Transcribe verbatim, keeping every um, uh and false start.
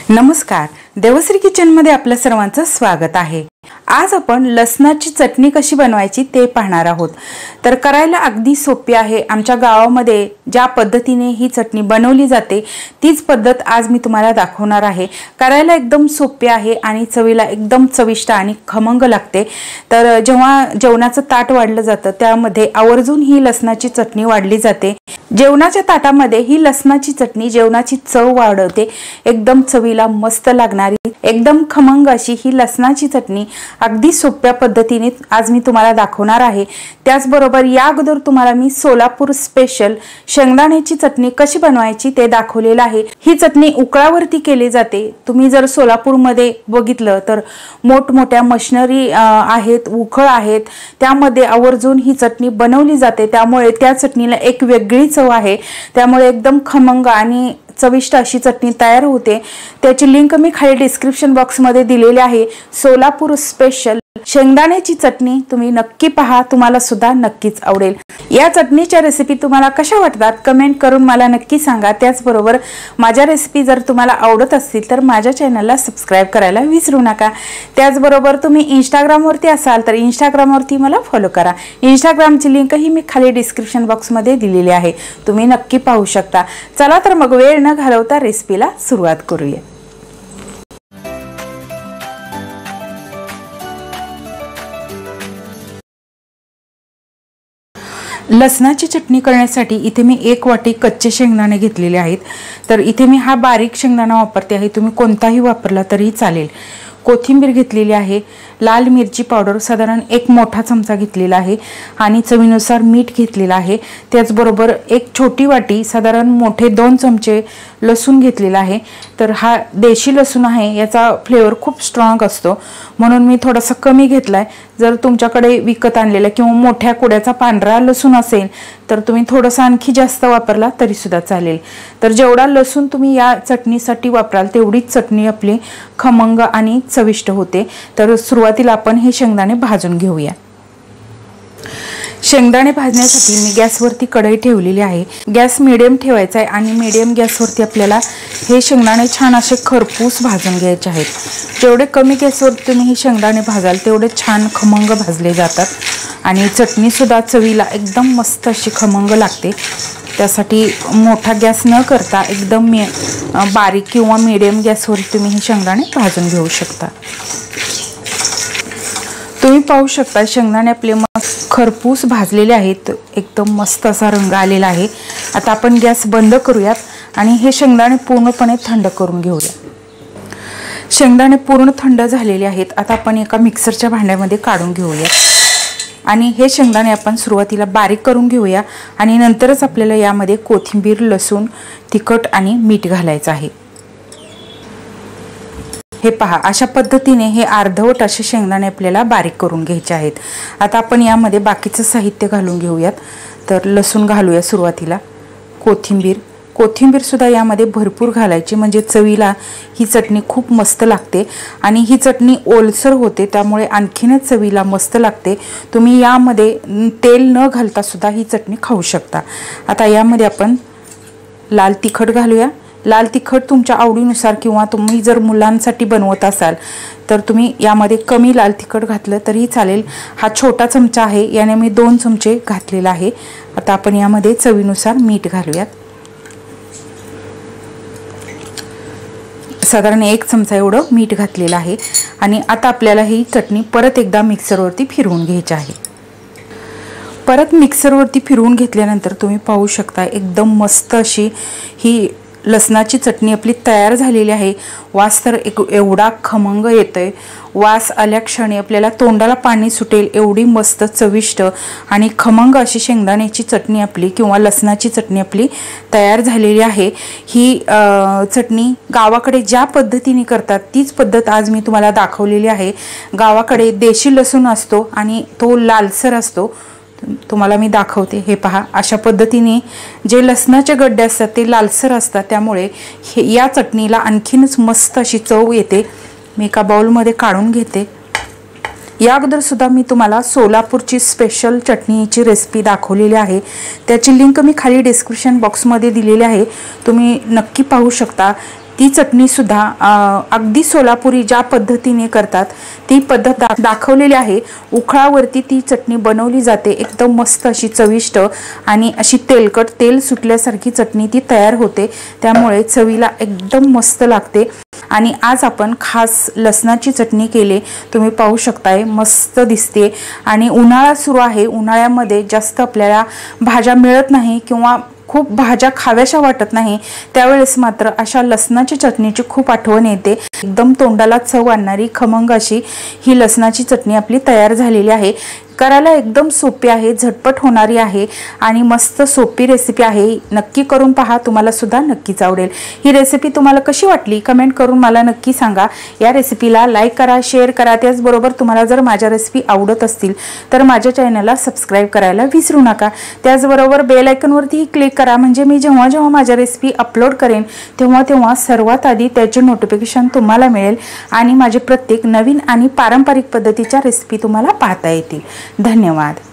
नमस्कार, देवश्री किचनमध्ये आपल्या सर्वांचं स्वागत आहे। आज आपण लसणाची चटणी कशी बनवायची ते पाहणार आहोत। तर करायला अगदी सोपी आहे। आमच्या गावामध्ये ज्या पद्धतीने ही चटणी बनवली जाते तीच पद्धत आज मी तुम्हाला दाखवणार आहे। करायला एकदम सोपी आहे आणि चवीला एकदम चविष्ट आणि खमंग लागते। तर जेव्हा जेवणाचं ताट वाढलं जातं त्यामध्ये आवर्जून ही लसणाची चटणी वाढली जाते। जेवणाच्या ताटामध्ये ही लसणाची चटणी जेवणाची चव वाढवते। एकदम चवीला मस्त लागणारी एकदम खमंग अशी ही लसणाची चटणी अगदी सोप्या पद्धतीने आज मी तुम्हाला दाखवणार आहे। त्याचबरोबर या अगोदर तुम्हाला मी सोलापूर स्पेशल शेंगदाण्याची चटणी कशी बनवायची ते दाखवलेलं आहे। ही चटणी उकळावरती केली जाते। तुम्ही जर सोलापूरमध्ये बघितलं तर मोठमोठ्या मशिनरी आहेत, उखळ आहेत, त्यामध्ये आवर्जून ही चटणी बनवली जाते। त्यामुळे त्या चटणीला एक वेगळी चव आहे। त्यामुळे एकदम खमंग आणि चविष्ट अशी चटणी तयार होते। त्याची लिंक मी खाली डिस्क्रिप्शन बॉक्स मध्ये दिलेली आहे। सोलापूर स्पेशल शेंगदाण्याची चटणी तुम्ही नक्की पहा, तुम्हाला सुद्धा नक्कीच आवडेल। या चटणीच्या रेसिपी तुम्हाला कशा वाटतात कमेंट करून मला नक्की सांगा। त्याचबरोबर माझ्या रेसिपी जर तुम्हाला आवडत असतील तर माझ्या चॅनलला सबस्क्राइब करायला विसरू नका। त्याचबरोबर तुम्ही इंस्टाग्राम वरती असाल तर इंस्टाग्राम वरती मला फॉलो करा। इंस्टाग्रामची लिंक ही मी खाली डिस्क्रिप्शन बॉक्स मध्ये दिलेली आहे, तुम्ही नक्की पाहू शकता। चला तर मग वेळ न घालवता रेसिपीला सुरुवात करूया। लसणाची चटणी करण्यासाठी इथे मी एक वाटी कच्चे शेंगदाणे घेतलेले आहेत। तर इथे मी हा बारीक शेंगदाणा वापरते आहे, तुम्ही कोणताही वापरला तरी चालेल। कोथिंबीर घेतलेली आहे, लाल मिरची पावडर साधारण एक मोठा चमचा घेतलेला आहे आणि चवीनुसार मीठ घेतलेला आहे। त्याचबरोबर एक छोटी वाटी साधारण मोठे दोन चमचे लसूण घेतलेला आहे। तर हा देशी लसूण आहे, याचा फ्लेवर खूप स्ट्रॉंग असतो म्हणून मी थोडासा कमी घेतलाय। जर तुमच्याकडे विकत आणलेला किंवा मोठ्या कुड्याचा पांढरा लसूण असेल तर तुम्ही थोडासा आणखी जास्त वापरला तरी सुद्धा चालेल। तर जेवढा लसूण तुम्ही या चटणीसाठी वापराल तेवढीच चटणी आपली खमंग आणि चविष्ट होते। तर सुरुवातीला आपण हे शेंगदाणे भाजून घेऊया। शेंगदाणे भाजण्यासाठी मी गॅसवरती कढई ठेवलेली आहे। गॅस मीडियम ठेवायचा आहे आणि मीडियम गॅसवरती आपल्याला हे शेंगदाणे छान असे खरपूस भाजून घ्यायचे आहेत। जेवढे कमी गॅसवर तुम्ही हे शेंगदाणे भाजाल तेवढे छान खमंग भाजले जातात आणि चटणी सुद्धा चवीला एकदम मस्त अशी खमंग लागते। त्यासाठी मोठा गॅस न करता एकदम मी बारीक किंवा मीडियम गॅसवर तुम्ही हे शेंगदाणे भाजून घेऊ शकता। तुम्ही पाहू शकता शेंगदाणे आपले मस्त खरपूस भाजलेले आहेत, एकदम मस्त असा रंग आलेला आहे। आता आपण गॅस बंद करूयात आणि हे शेंगदाणे पूर्णपणे थंड करून घेऊया। शेंगदाणे पूर्ण थंड झालेले आहेत। आता आपण एका मिक्सरच्या भांड्यामध्ये काढून घेऊया आणि हे शेंगदाणे आपण सुरुवातीला बारीक करून घेऊया आणि नंतरच आपल्याला यामध्ये कोथिंबीर, लसूण, तिखट आणि मीठ घालायचं आहे। हे पहा, अशा पद्धतीने हे अर्धवट असे शेंगदाणे आपल्याला बारीक करून घ्यायचे आहेत। आता आपण यामध्ये बाकीचं साहित्य घालून घेऊयात। तर लसूण घालूया सुरुवातीला, कोथिंबीर कोथिंबीर सुद्धा यामध्ये भरपूर घालायची म्हणजे चवीला ही चटणी खूप मस्त लागते आणि ही चटणी ओलसर होते त्यामुळे आणखीनच चवीला मस्त लागते। तुम्ही यामध्ये तेल न घालता सुद्धा ही चटणी खाऊ शकता। आता यामध्ये आपण लाल तिखट घालूया। लाल तिखट तुमच्या आवडीनुसार किंवा तुम्ही जर मुलांसाठी बनवत असाल तर तुम्ही यामध्ये कमी लाल तिखट घातलं तरी चालेल। हा छोटा चमचा आहे, याने मी दोन चमचे घातलेला आहे। आता आपण यामध्ये चवीनुसार मीठ घालूयात, साधारण एक चमचा एवढं मीठ घातलेलं आहे आणि आता आपल्याला ही चटणी परत एकदा मिक्सरवरती फिरवून घ्यायची आहे। परत मिक्सरवरती फिरवून घेतल्यानंतर तुम्ही पाहू शकता एकदम मस्त अशी ही लसणाची चटणी आपली तयार झालेली आहे। वास तर एक एवढा खमंग येतोय, वास आल्या क्षणी आपल्याला तोंडाला पाणी सुटेल एवढी मस्त चविष्ट आणि खमंग अशी शेंगदाण्याची चटणी आपली किंवा लसणाची चटणी आपली तयार झालेली आहे। ही चटणी गावाकडे ज्या पद्धतीने करतात तीच पद्धत आज मी तुम्हाला दाखवलेली आहे। गावाकडे देशी लसूण असतो आणि तो लालसर असतो, तुम्हाला मी दाखवते। हे पहा, अशा पद्धतीने जे लसणाचे गड्डे असतात ते लालसर असतात त्यामुळे या चटणीला आणखीनच मस्त अशी चव येते। मी एका बाउलमध्ये काढून घेते। या अगोदर सुद्धा मी तुम्हाला सोलापूरची स्पेशल चटणीची रेसिपी दाखवलेली आहे, त्याची लिंक मी खाली डिस्क्रिप्शन बॉक्समध्ये दिलेली आहे, तुम्ही नक्की पाहू शकता। ती चटणीसुद्धा अगदी सोलापुरी ज्या पद्धतीने करतात ती पद्धत दा दाखवलेली आहे। उखळावरती ती चटणी बनवली जाते, एकदम मस्त अशी चविष्ट आणि अशी तेलकट तेल सुटल्यासारखी चटणी ती तयार होते, त्यामुळे चवीला एकदम मस्त लागते। आणि आज आपण खास लसणाची चटणी केली, तुम्ही पाहू शकताय मस्त दिसते। आणि उन्हाळा सुरू आहे, उन्हाळ्यामध्ये जास्त आपल्याला भाज्या मिळत नाही किंवा खूप भाज्या खाव्याशा वाटत नाही, त्यावेळेस मात्र अशा लसणाची चटणीची खूप आठवण येते। एकदम तोंडाला चव आणणारी खमंग अशी ही लसणाची चटणी आपली तयार झालेली आहे। करायला एकदम सोपी आहे, झटपट होणारी आहे आणि मस्त सोपी रेसिपी आहे। नक्की करून पहा, तुम्हाला सुद्धा नक्कीच आवडेल। ही रेसिपी तुम्हाला कशी वाटली कमेंट करून मला नक्की सांगा। या रेसिपीला लाईक करा, शेअर करा। त्याचबरोबर तुम्हाला जर माझ्या रेसिपी आवडत असतील तर माझ्या चॅनलला सबस्क्राईब करायला विसरू नका। त्याचबरोबर बेल आयकॉनवरती क्लिक करा, म्हणजे मी जेव्हा जेव्हा माझ्या रेसिपी अपलोड करेन तेव्हा तेव्हा सर्वात आधी त्याचे नोटिफिकेशन तुम्हाला मिळेल आणि माझे प्रत्येक नवीन आणि पारंपरिक पद्धतीच्या रेसिपी तुम्हाला पाहता येतील। धन्यवाद।